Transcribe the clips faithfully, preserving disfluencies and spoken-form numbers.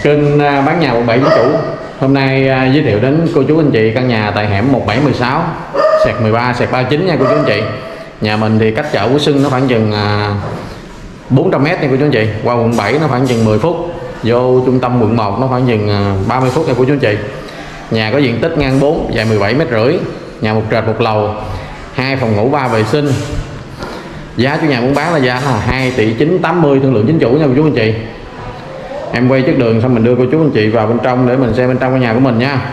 Kênh bán nhà quận bảy Vĩnh Cửu hôm nay giới thiệu đến cô chú anh chị căn nhà tại hẻm một bảy một sáu sẹt mười ba sẹt ba mươi chín nha cô chú anh chị. Nhà mình thì cách chợ Phú Xuân nó khoảng chừng bốn trăm mét nha cô chú anh chị, qua quận bảy nó khoảng chừng mười phút, vô trung tâm quận một nó khoảng chừng ba mươi phút nha cô chú anh chị. Nhà có diện tích ngang bốn, dài mười bảy mét rưỡi, nhà một trệt một lầu, hai phòng ngủ ba vệ sinh. Giá chủ nhà muốn bán là giá là hai tỷ chín tám mươi, thương lượng chính chủ nha cô chú anh chị. Em quay trước đường xong mình đưa cô chú anh chị vào bên trong để mình xem bên trong căn nhà của mình nha.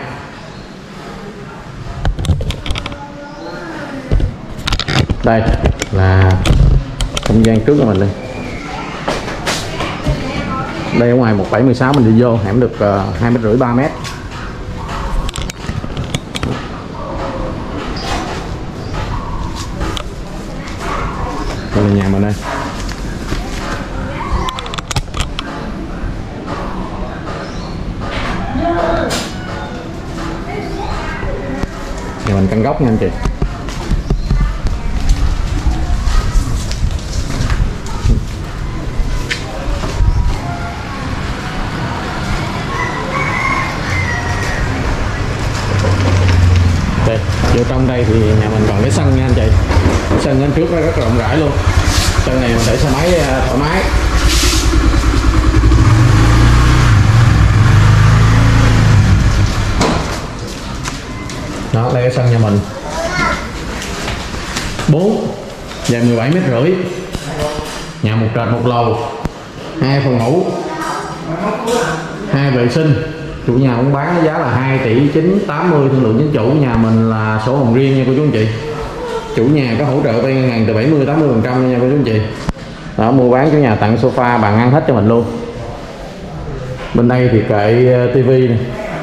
Đây là không gian trước của mình đây. Đây ở ngoài một bảy một sáu mình đi vô hẻm được hai mét rưỡi ba mét. Đây là nhà mình đây. Nhà mình căn góc nha anh chị. Đây, vô trong đây thì nhà mình còn cái sân nha anh chị. Sân bên trước nó rất rộng rãi luôn. Sân này mình để xe máy thoải mái. Đó, đây cái sân nhà mình bốn, dài mười bảy mét rưỡi, nhà một trệt một lầu, hai phòng ngủ, hai vệ sinh. Chủ nhà muốn bán giá là hai tỷ chín tám mươi, thương lượng chính chủ. Nhà mình là sổ hồng riêng nha cô chú anh chị. Chủ nhà có hỗ trợ vay ngân hàng từ bảy mươi tám mươi phần trăm nha cô chú anh chị. Đó, mua bán chủ nhà tặng sofa bàn ăn hết cho mình luôn. Bên đây thì kệ tivi này.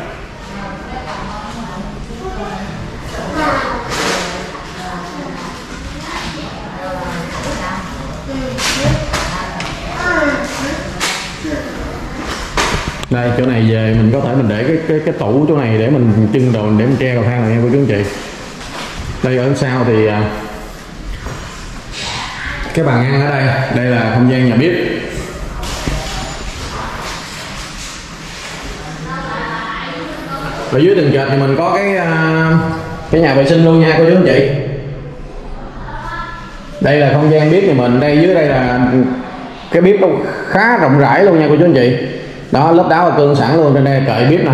Đây, chỗ này về mình có thể mình để cái cái, cái tủ chỗ này để mình trưng đồ, để mình treo cầu thang này nha cô chú anh chị. Đây ở sau thì cái bàn ăn ở đây, đây là không gian nhà bếp. Ở dưới tầng trệt thì mình có cái cái nhà vệ sinh luôn nha cô chú anh chị. Đây là không gian bếp nhà mình, đây dưới đây là cái bếp khá rộng rãi luôn nha cô chú anh chị. Đó, lớp đá và cương sẵn luôn, trên đây kệ bếp nè.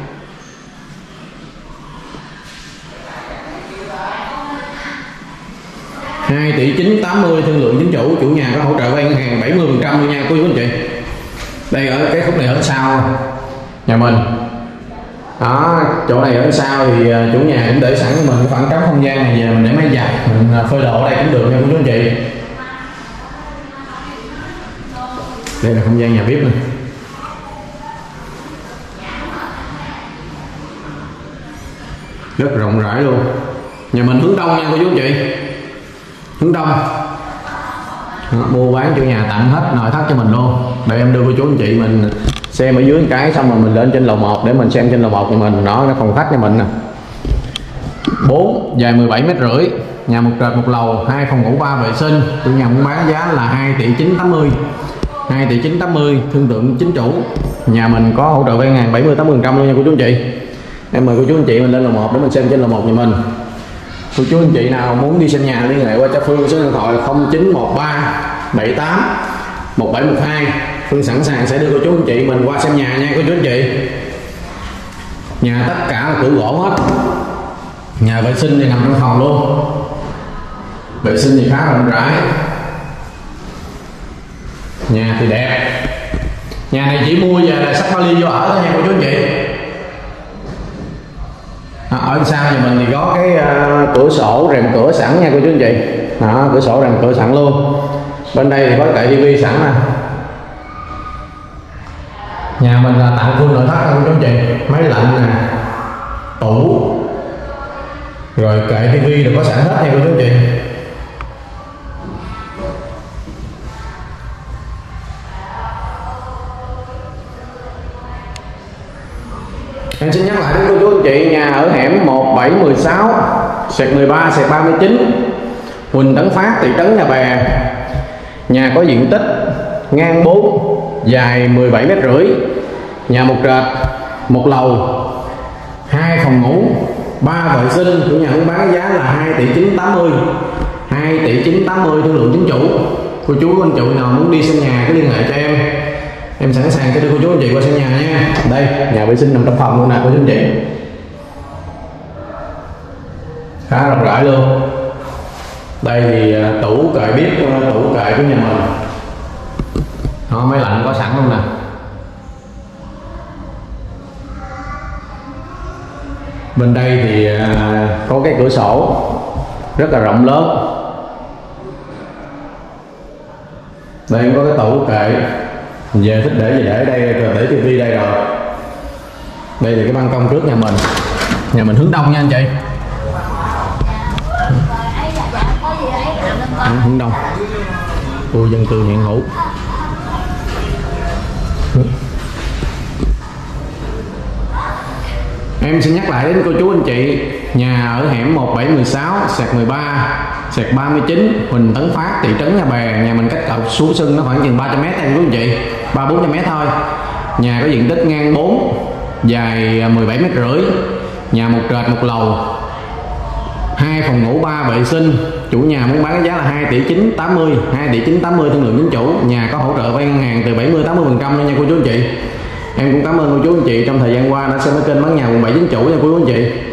hai tỷ chín tám mươi, thương lượng chính chủ. Chủ nhà có hỗ trợ vay ngân hàng bảy mươi phần trăm luôn nha cô chú anh chị. Đây ở cái khúc này ở sau nhà mình. Đó, chỗ này ở sau thì chủ nhà cũng để sẵn mình khoảng trống không gian này, về mình để máy giặt, mình phơi đồ ở đây cũng được nha cô chú anh chị. Đây là không gian nhà bếp này. Rất rộng rãi luôn. Nhà mình hướng đông nha cô chú anh chị, hướng đông. Đó, mua bán chủ nhà tặng hết nội thất cho mình luôn. Để em đưa cô chú anh chị mình xem ở dưới một cái, xong rồi mình lên trên lầu một để mình xem trên lầu một của mình. Đó, cái phòng khách nhà mình nè, bốn, dài mười bảy mét rưỡi, nhà một trệt một lầu, hai phòng ngủ ba vệ sinh. Chủ nhà muốn bán giá là hai tỷ chín tám mươi, hai tỷ chín tám mươi, thương lượng chính chủ. Nhà mình có hỗ trợ vay ngân hàng bảy mươi tám mươi phần trăm luôn nha cô chú anh chị. Em mời cô chú anh chị mình lên lầu một để mình xem trên lầu một nhà mình. Cô chú anh chị nào muốn đi xem nhà liên hệ qua cho Phương số điện thoại không chín một ba bảy tám một bảy một hai. Phương sẵn sàng sẽ đưa cô chú anh chị mình qua xem nhà nha cô chú anh chị. Nhà tất cả là cửa gỗ hết. Nhà vệ sinh thì nằm trong phòng luôn. Vệ sinh thì khá rộng rãi. Nhà thì đẹp. Nhà này chỉ mua về là sắp vali vô ở thôi nha cô chú anh chị. À, ở sau nhà mình thì có cái uh, cửa sổ rèm cửa sẵn nha cô chú anh chị. Đó, cửa sổ rèm cửa sẵn luôn. Bên đây thì có kệ tivi sẵn nè. Nhà mình là tặng full nội thất cô chú anh chị. Máy lạnh nè, tủ, rồi kệ tivi đều có sẵn hết nha cô chú anh chị. Em xin nhắc lại đến cô chú anh chị, nhà ở hẻm một bảy một sáu sẹt mười ba sẹt ba mươi chín, Huỳnh Tấn Phát, thị trấn Nhà Bè. Nhà có diện tích ngang bốn, dài mười bảy mét rưỡi, nhà một trệt, một lầu, hai phòng ngủ, ba vệ sinh. Chủ nhà muốn bán giá là hai tỷ chín tám mươi, hai tỷ chín tám mươi, thương lượng chính chủ. Cô chú anh chị nào muốn đi xem nhà cứ liên hệ cho em, em sẵn sàng cho đưa cô chú anh chị qua xem nhà nha. Đây, nhà vệ sinh nằm trong phòng luôn nè cô chú anh chị, khá rộng rãi luôn. Đây thì tủ kệ bếp, tủ kệ của nhà mình, đó, máy lạnh có sẵn luôn nè. Bên đây thì có cái cửa sổ rất là rộng lớn. Đây có cái tủ kệ, về thích để gì để đây, để tivi đây rồi. Đây là cái ban công trước nhà mình, nhà mình hướng đông nha anh chị. Hướng đông, khu dân cư hiện hữu. Em xin nhắc lại đến cô chú anh chị, nhà ở hẻm một bảy một sáu sẹt mười ba sẹt ba mươi chín Huỳnh Tấn Phát, thị trấn Nhà Bè. Nhà mình cách cầu Suối Sưng nó khoảng chừng ba trăm mét em quý anh chị, ba bốn trăm mét thôi. Nhà có diện tích ngang bốn, dài mười bảy mét rưỡi, nhà một trệt một lầu, hai phòng ngủ, ba vệ sinh. Chủ nhà muốn bán giá là hai tỷ chín tám mươi, hai tỷ chín tám mươi, thương lượng chính chủ. Nhà có hỗ trợ vay ngân hàng từ bảy mươi tám mươi phần trăm nha cô chú anh chị. Em cũng cảm ơn cô chú anh chị trong thời gian qua đã xem cái kênh bán nhà quận bảy chính chủ nha cô chú anh chị.